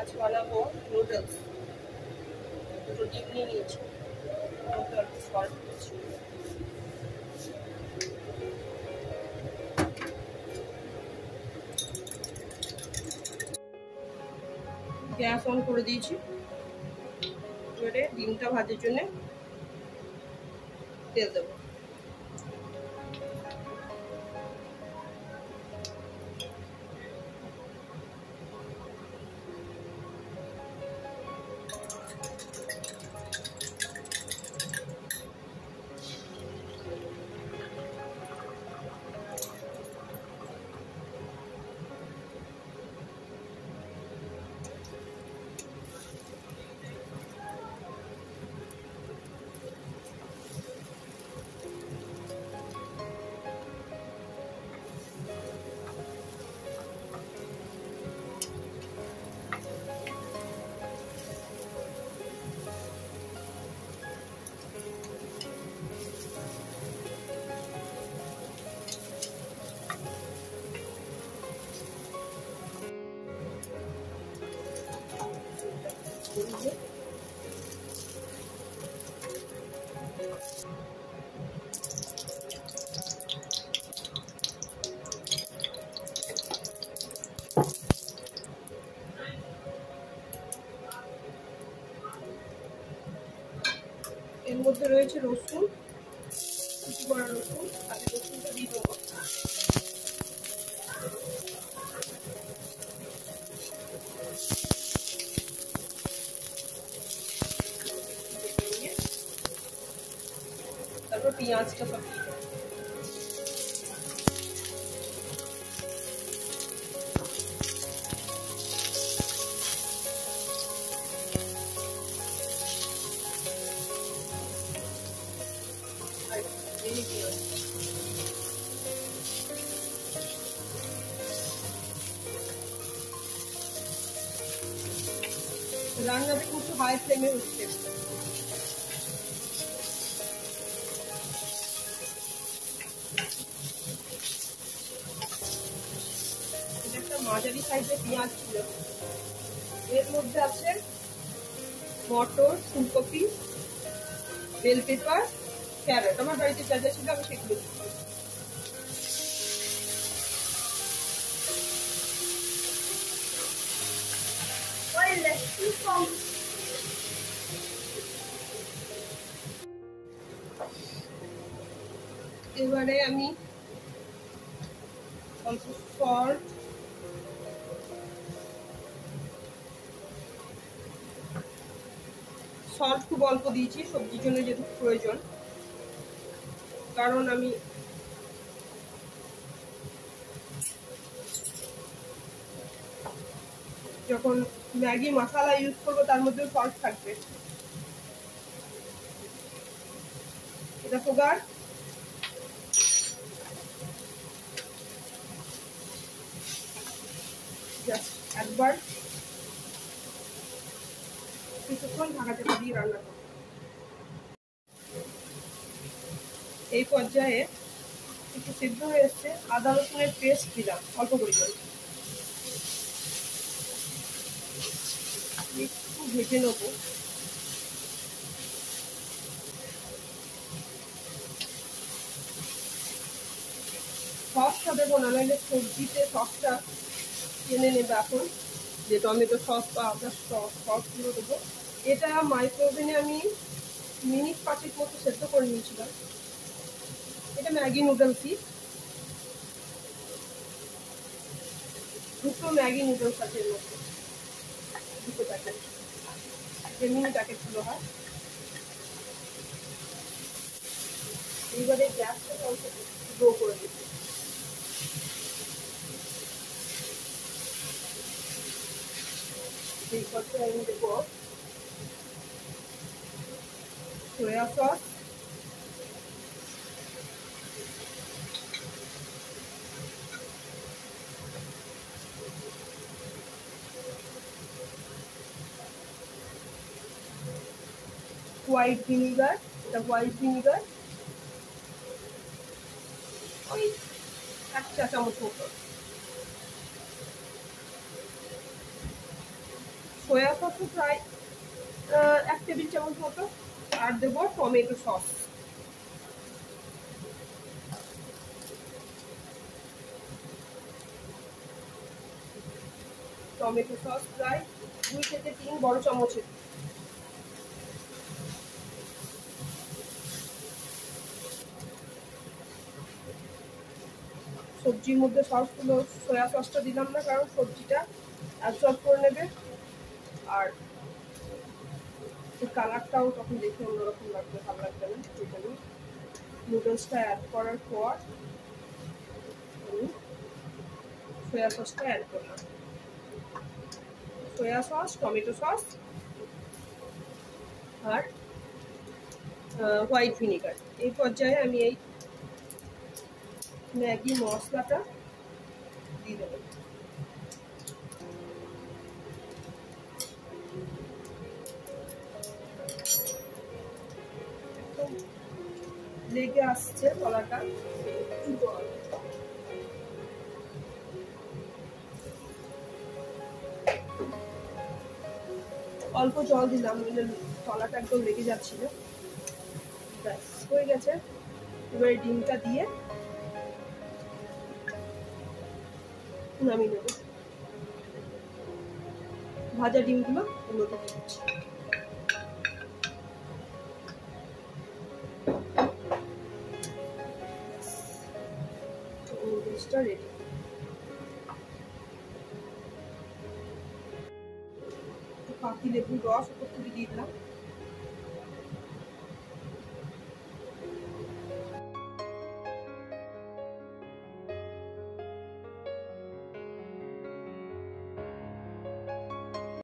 আজ বানাবো নুডলস। দুটো ডিম নিয়ে নিয়েছি, গ্যাস অন করে দিয়েছি। এবারে ডিমটা ভাজার জন্য তেল দেবো। এর মধ্যে রয়েছে রসুন, কুচি করা রসুন। আগে রসুনটা দিয়ে দেবো। তারপর পেঁয়াজটা সব দিয়ে দেবো। রান্নাটা কিন্তু হাই ফ্লেমে হচ্ছে। এটা একটা মাঝারি সাইজের পেঁয়াজ ছিল। এর মধ্যে আছে মটর, ফুলকপি, বেল পেপার, ক্যারট। আমার বাড়িতে যা যা ছিল আমি সেগুলো দিচ্ছি। এবারে আমি অল্প সল্ট, খুব অল্প দিয়েছি সবজির জন্য যেটুকু প্রয়োজন, কারণ আমি যখন ম্যাগি মশলা ইউজ করবো তার মধ্যেও সল্ট থাকবে। এটা সুগার। জাস্ট একবার কিছুক্ষণ ঢাকা চাপা দিয়ে রান্না করব। এই পর্যায়ে একটু সিদ্ধ হয়ে এসছে, আদা রসুনের পেস্ট দিলাম অল্প পরিমাণ। একটু ভেজে নেব। সসটা দেবো না, নাহলে সবজিতে সসটা টেনে নেবে। এখন যে টমেটো সস বা আদার সসগুলো দেবো। এটা মাইক্রোওভেনে আমি মিনিট 5 মতো সেদ্ধ করে নিয়েছিলাম। এটা ম্যাগি নুডলসই। দুটো ম্যাগি নুডলস আছে এর মধ্যে, দুটো প্যাকেট, যে মিনি প্যাকেটগুলো হয়। এইবারে গ্যাসটা অল্প গ্রো করে দিচ্ছি। এই পর্যায়ে আমি দেবো সোয়া সস, হোয়াইট ভিনিগার। এটা হোয়াইট ভিনিগার ওই 1 চা চামচ মতো, সোয়া সস প্রায় 1 টেবিল চামচ মতো, আর দেবো টমেটো সস। টমেটো সস প্রায় 2 থেকে 3 বড় চামচের। সবজির মধ্যে সসগুলো সোয়া সসটা দিলাম না, কারণ সবজিটা অ্যাবজর্ব করে নেবে, আর কালারটাও তখন দেখে অন্যরকম লাগবে, ভালো লাগবে না। সেখানে নুডলসটা অ্যাড করার পর আমি সোয়া সসটা অ্যাড করলাম। সোয়া সস, টমেটো সস আর হোয়াইট ভিনিগার। এই পর্যায়ে আমি এই ম্যাগি মশলাটা দিয়ে দেবো। লেগে আসছে তলাটা, অল্প জল দিলাম, তলাটা একদম লেগে যাচ্ছিল। ব্যাস হয়ে গেছে। এবারে ডিমটা দিয়ে নামিয়ে নেবো। ভাজা ডিমগুলো এগুলোতে দিয়ে দিচ্ছি। নুডলসটা রেডি। পাতি লেবুর রস উপর থেকে দিয়ে দিলাম।